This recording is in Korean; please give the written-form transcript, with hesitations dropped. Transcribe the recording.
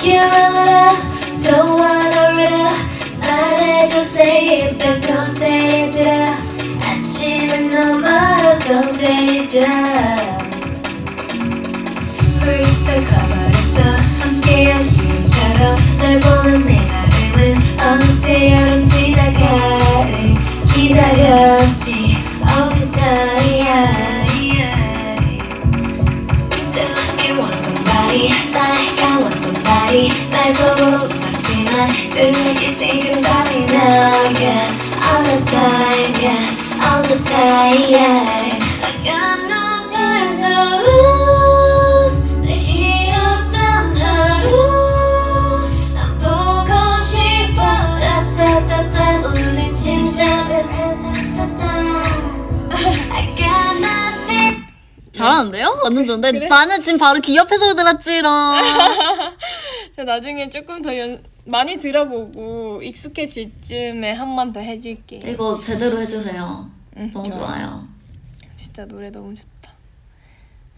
you a little, don't wanna riddle. 말해줘 say it back, don't say it down. 아침은 너무 멀어서 say it down. 훌쩍 커버렸어 함께한 기억처럼 널 보는 내 마음은 어느새 여름 지나가를 기다렸지 all this time. Do you want somebody like I want somebody. 날 보고 웃었지만 Do you think about me now? Yeah, all the time, yeah, all the time, yeah. I got no time to lose. 내 길었던 하루 난 보고 싶어. 라타타타 울린 심장을 타타타타. I got nothing. 잘하는데요? 완전 좋은데? 그래? 나는 지금 바로 귀 옆에서 들었지롱. 나중에 조금 더 많이 들어보고 익숙해질 쯤에 한 번 더 해줄게. 이거 제대로 해주세요. 응, 너무 좋아. 좋아요. 진짜 노래 너무 좋다.